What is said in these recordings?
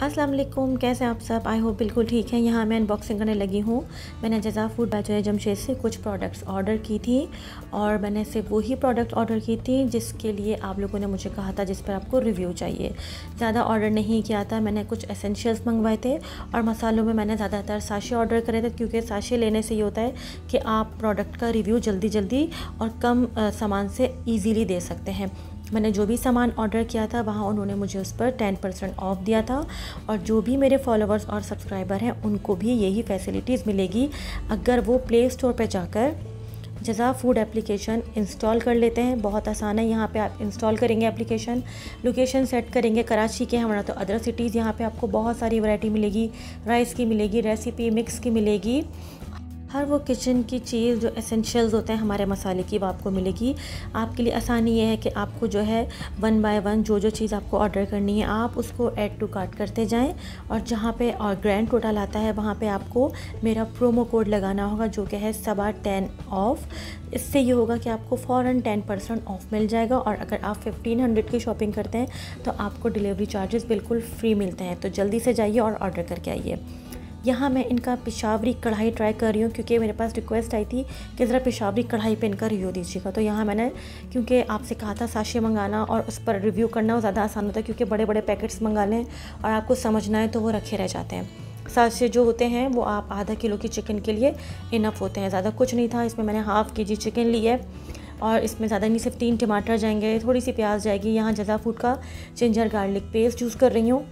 अस्सलाम वालेकुम, कैसे हैं आप सब। आई होप बिल्कुल ठीक है। यहाँ मैं अनबॉक्सिंग करने लगी हूँ। मैंने जज़ा फूड बाय जोया जमशेद से कुछ प्रोडक्ट्स ऑर्डर की थी और मैंने सिर्फ वही प्रोडक्ट ऑर्डर की थी जिसके लिए आप लोगों ने मुझे कहा था जिस पर आपको रिव्यू चाहिए। ज़्यादा ऑर्डर नहीं किया था। मैंने कुछ एसेंशियल्स मंगवाए थे और मसालों में मैंने ज़्यादातर साशे ऑर्डर करे थे, क्योंकि साशे लेने से ये होता है कि आप प्रोडक्ट का रिव्यू जल्दी जल्दी और कम सामान से ईज़िली दे सकते हैं। मैंने जो भी सामान ऑर्डर किया था वहाँ उन्होंने मुझे उस पर 10% ऑफ दिया था और जो भी मेरे फॉलोअर्स और सब्सक्राइबर हैं उनको भी यही फैसिलिटीज़ मिलेगी अगर वो प्ले स्टोर पर जाकर जज़ा फूड एप्लीकेशन इंस्टॉल कर लेते हैं। बहुत आसान है। यहाँ पे आप इंस्टॉल करेंगे एप्लीकेशन, लोकेशन सेट करेंगे कराची के, हमारा तो अदर सिटीज़, यहाँ पे आपको बहुत सारी वैरायटी मिलेगी। राइस की मिलेगी, रेसिपी मिक्स की मिलेगी, हर वो किचन की चीज़ जो एसेंशियल्स होते हैं हमारे मसाले की वो आपको मिलेगी। आपके लिए आसानी ये है कि आपको जो है 1 बाय 1 जो चीज़ आपको ऑर्डर करनी है आप उसको ऐड टू कार्ट करते जाएं और जहाँ पे और ग्रैंड टोटल आता है वहाँ पे आपको मेरा प्रोमो कोड लगाना होगा जो कि है सबा 10 ऑफ। इससे ये होगा कि आपको फ़ौरन 10% ऑफ मिल जाएगा और अगर आप 1500 की शॉपिंग करते हैं तो आपको डिलीवरी चार्जेस बिल्कुल फ्री मिलते हैं। तो जल्दी से जाइए और ऑर्डर करके आइए। यहाँ मैं इनका पेशावरी कढ़ाई ट्राई कर रही हूँ क्योंकि मेरे पास रिक्वेस्ट आई थी कि ज़रा पेशावरी कढ़ाई पे इनका रिव्यू दीजिएगा। तो यहाँ मैंने, क्योंकि आपसे कहा था साशे मंगाना और उस पर रिव्यू करना वो ज़्यादा आसान होता है, क्योंकि बड़े बड़े पैकेट्स मंगा लें और आपको समझना है तो वो रखे रह जाते हैं। साशे जो होते हैं वो आप आधा किलो की चिकन के लिए इनफ होते हैं, ज़्यादा कुछ नहीं था। इसमें मैंने हाफ़ kg चिकन ली है और इसमें ज़्यादा नहीं, सिर्फ 3 टमाटर जाएंगे, थोड़ी सी प्याज जाएगी। यहाँ जज़ा फूड का जिंजर गार्लिक पेस्ट यूज़ कर रही हूँ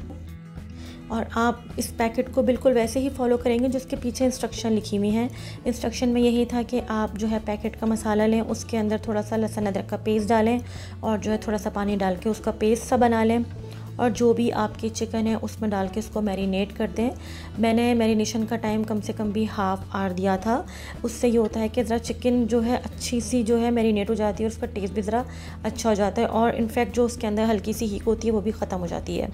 और आप इस पैकेट को बिल्कुल वैसे ही फॉलो करेंगे जिसके पीछे इंस्ट्रक्शन लिखी हुई है। इंस्ट्रक्शन में यही था कि आप जो है पैकेट का मसाला लें, उसके अंदर थोड़ा सा लहसुन अदरक का पेस्ट डालें और जो है थोड़ा सा पानी डाल के उसका पेस्ट सा बना लें और जो भी आपकी चिकन है उसमें डाल के उसको मैरिनेट कर दें। मैंने मैरिनेशन का टाइम कम से कम भी हाफ़ आवर दिया था। उससे ये होता है कि ज़रा चिकन जो है अच्छी सी जो है मैरिनेट हो जाती है और उसका टेस्ट भी ज़रा अच्छा हो जाता है और इनफैक्ट जो उसके अंदर हल्की सी हीट होती है वो भी ख़त्म हो जाती है।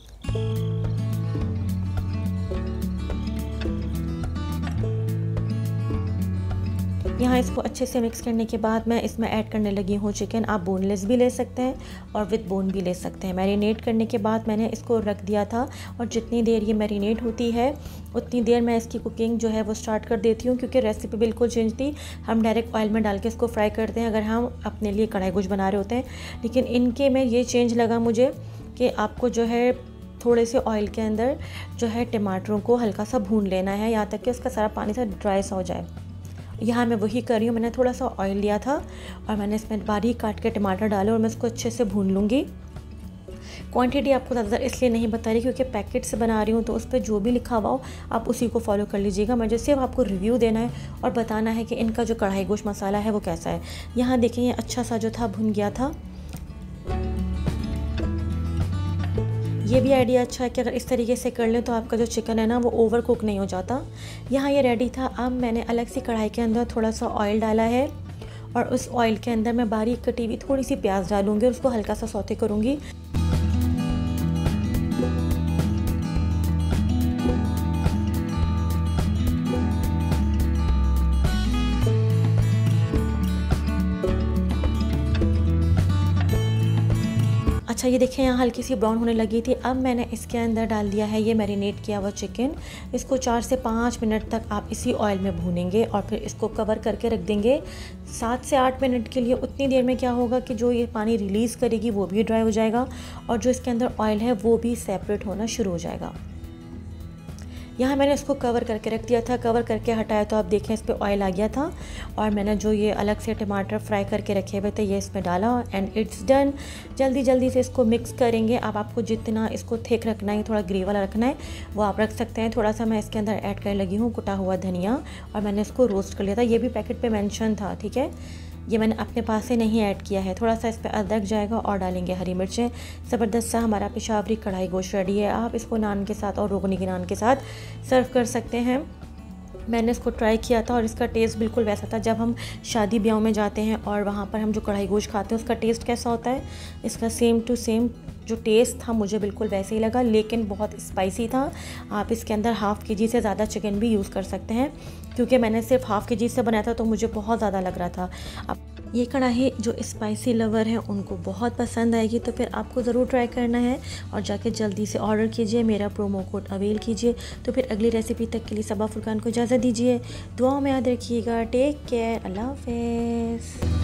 यहाँ इसको अच्छे से मिक्स करने के बाद मैं इसमें ऐड करने लगी हूँ चिकन। आप बोनलेस भी ले सकते हैं और विद बोन भी ले सकते हैं। मैरिनेट करने के बाद मैंने इसको रख दिया था और जितनी देर ये मैरिनेट होती है उतनी देर मैं इसकी कुकिंग जो है वो स्टार्ट कर देती हूँ, क्योंकि रेसिपी बिल्कुल चेंज थी। हम डायरेक्ट ऑयल में डाल के इसको फ्राई करते हैं अगर हम अपने लिए कढ़ाई गोश्त बना रहे होते हैं, लेकिन इनके में ये चेंज लगा मुझे कि आपको जो है थोड़े से ऑयल के अंदर जो है टमाटरों को हल्का सा भून लेना है यहाँ तक कि उसका सारा पानी सा ड्राई सा हो जाए। यहाँ मैं वही कर रही हूँ। मैंने थोड़ा सा ऑयल लिया था और मैंने इसमें बारीक काट के टमाटर डाले और मैं इसको अच्छे से भून लूँगी। क्वांटिटी आपको ज़्यादा इसलिए नहीं बता रही क्योंकि पैकेट से बना रही हूँ तो उस पर जो भी लिखा हुआ हो आप उसी को फॉलो कर लीजिएगा। मुझे सिर्फ आपको रिव्यू देना है और बताना है कि इनका जो कढ़ाई गोश्त मसाला है वो कैसा है। यहाँ देखें ये अच्छा सा जो था भुन गया था। ये भी आइडिया अच्छा है कि अगर इस तरीके से कर लें तो आपका जो चिकन है ना वो ओवर कुक नहीं हो जाता। यहाँ ये रेडी था। अब मैंने अलग सी कढ़ाई के अंदर थोड़ा सा ऑयल डाला है और उस ऑयल के अंदर मैं बारीक कटी हुई थोड़ी सी प्याज डालूँगी और उसको हल्का सा सौते करूँगी। अच्छा ये देखें यहाँ हल्की सी ब्राउन होने लगी थी। अब मैंने इसके अंदर डाल दिया है ये मैरिनेट किया हुआ चिकन। इसको 4 से 5 मिनट तक आप इसी ऑयल में भूनेंगे और फिर इसको कवर करके रख देंगे 7 से 8 मिनट के लिए। उतनी देर में क्या होगा कि जो ये पानी रिलीज़ करेगी वो भी ड्राई हो जाएगा और जो इसके अंदर ऑयल है वो भी सेपरेट होना शुरू हो जाएगा। यहाँ मैंने इसको कवर करके रख दिया था। कवर करके हटाया तो आप देखें इस पर ऑयल आ गया था और मैंने जो ये अलग से टमाटर फ्राई करके रखे हुए थे ये इसमें डाला एंड इट्स डन। जल्दी जल्दी से इसको मिक्स करेंगे। अब आपको जितना इसको थिक रखना है, थोड़ा ग्रेवी वाला रखना है वो आप रख सकते हैं। थोड़ा सा मैं इसके अंदर ऐड करने लगी हूँ कुटा हुआ धनिया और मैंने इसको रोस्ट कर लिया था। ये भी पैकेट पे मेंशन था, ठीक है, ये मैंने अपने पास से नहीं ऐड किया है। थोड़ा सा इस पर अदरक जाएगा और डालेंगे हरी मिर्चें। ज़बरदस्त सा हमारा पेशावरी कढ़ाई गोश्त रेडी है। आप इसको नान के साथ और रोगनी के नान के साथ सर्व कर सकते हैं। मैंने इसको ट्राई किया था और इसका टेस्ट बिल्कुल वैसा था जब हम शादी ब्याह में जाते हैं और वहाँ पर हम जो कढ़ाई गोश्त खाते हैं उसका टेस्ट कैसा होता है, इसका सेम टू सेम जो टेस्ट था मुझे बिल्कुल वैसे ही लगा, लेकिन बहुत स्पाइसी था। आप इसके अंदर हाफ़ kg से ज़्यादा चिकन भी यूज़ कर सकते हैं, क्योंकि मैंने सिर्फ हाफ़ kg से बनाया था तो मुझे बहुत ज़्यादा लग रहा था। अब ये कढ़ाई जो स्पाइसी लवर हैं उनको बहुत पसंद आएगी, तो फिर आपको ज़रूर ट्राई करना है और जाके जल्दी से ऑर्डर कीजिए, मेरा प्रोमो कोड अवेल कीजिए। तो फिर अगली रेसिपी तक के लिए सबा फुरकान को इजाज़त दीजिए, दुआओं में याद रखिएगा। टेक केयर, अल्लाह हाफ़िज़।